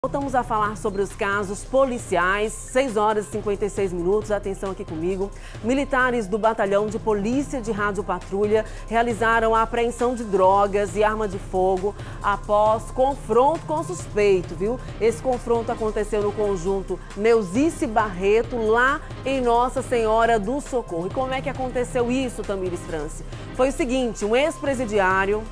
Voltamos a falar sobre os casos policiais, 6 horas e 56 minutos, atenção aqui comigo. Militares do Batalhão de Polícia de Rádio Patrulha realizaram a apreensão de drogas e arma de fogo após confronto com suspeito, viu? Esse confronto aconteceu no conjunto Neuzice Barreto, lá em Nossa Senhora do Socorro. E como é que aconteceu isso, Tamires France? Foi o seguinte, um ex-presidiário,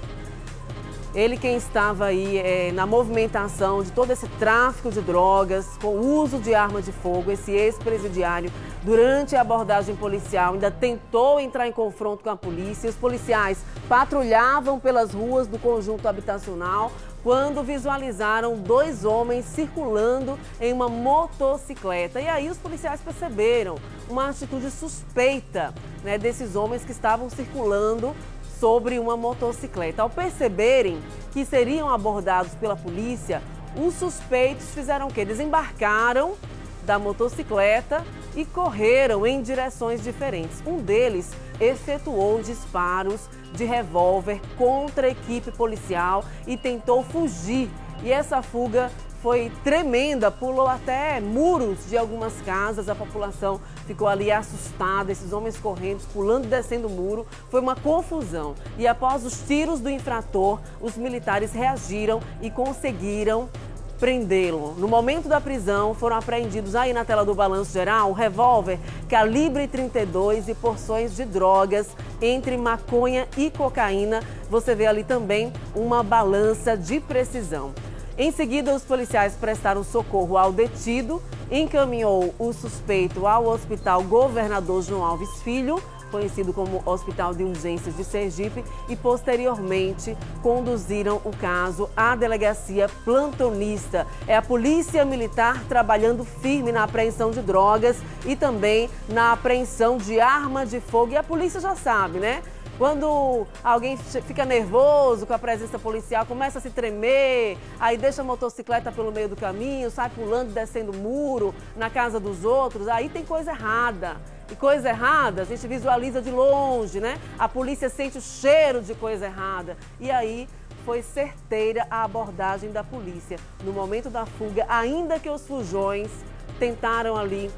ele quem estava aí na movimentação de todo esse tráfico de drogas, com o uso de arma de fogo, esse ex-presidiário, durante a abordagem policial, ainda tentou entrar em confronto com a polícia. Os policiais patrulhavam pelas ruas do conjunto habitacional quando visualizaram 2 homens circulando em uma motocicleta. E aí os policiais perceberam uma atitude suspeita, né, desses homens que estavam circulando sobre uma motocicleta. Ao perceberem que seriam abordados pela polícia, os suspeitos fizeram o quê? Desembarcaram da motocicleta e correram em direções diferentes. Um deles efetuou disparos de revólver contra a equipe policial e tentou fugir. E essa fuga foi tremenda, pulou até muros de algumas casas, a população ficou ali assustada, esses homens correndo, pulando e descendo o muro, foi uma confusão. E após os tiros do infrator, os militares reagiram e conseguiram prendê-lo. No momento da prisão, foram apreendidos aí na tela do balanço geral, um revólver calibre 32 e porções de drogas entre maconha e cocaína. Você vê ali também uma balança de precisão. Em seguida, os policiais prestaram socorro ao detido, encaminhou o suspeito ao Hospital Governador João Alves Filho, conhecido como Hospital de Urgências de Sergipe, e posteriormente conduziram o caso à delegacia plantonista. É a Polícia Militar trabalhando firme na apreensão de drogas e também na apreensão de arma de fogo. E a polícia já sabe, né? Quando alguém fica nervoso com a presença policial, começa a se tremer, aí deixa a motocicleta pelo meio do caminho, sai pulando, descendo muro na casa dos outros, aí tem coisa errada. E coisa errada a gente visualiza de longe, né? A polícia sente o cheiro de coisa errada. E aí foi certeira a abordagem da polícia. No momento da fuga, ainda que os fujões tentaram ali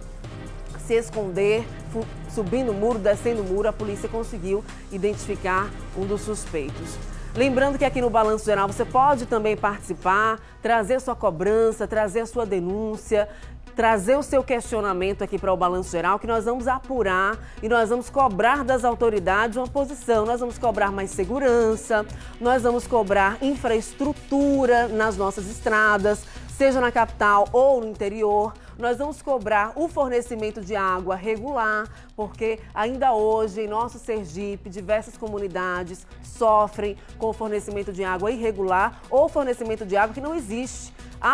se esconder, subindo o muro, descendo o muro, a polícia conseguiu identificar um dos suspeitos. Lembrando que aqui no Balanço Geral você pode também participar, trazer sua cobrança, trazer a sua denúncia, trazer o seu questionamento aqui para o Balanço Geral, que nós vamos apurar e nós vamos cobrar das autoridades uma posição. Nós vamos cobrar mais segurança, nós vamos cobrar infraestrutura nas nossas estradas, seja na capital ou no interior. Nós vamos cobrar o fornecimento de água regular, porque ainda hoje em nosso Sergipe, diversas comunidades sofrem com o fornecimento de água irregular ou fornecimento de água que não existe.